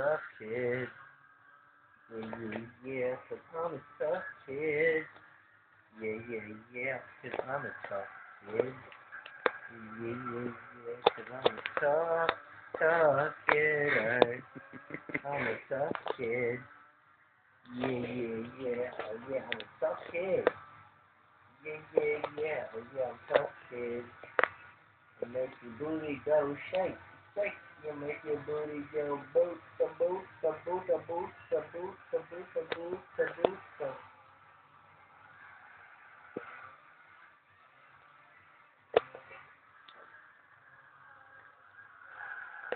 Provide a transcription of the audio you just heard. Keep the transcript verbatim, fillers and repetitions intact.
tough kid. Yeah, yeah, yeah, cause I'm a tough kid. Yeah, yeah, yeah, cause I'm a tough kid. Yeah, yeah, yeah, cause I'm a tough, tough kid. Right? I'm a tough kid. Yeah, yeah, yeah, oh yeah, I'm a tough kid. Yeah, yeah, yeah, oh yeah, I'm a tough kid. It makes your booty go shake, shake. You make your booty go boot, the boot, the boot, the boot, the boot,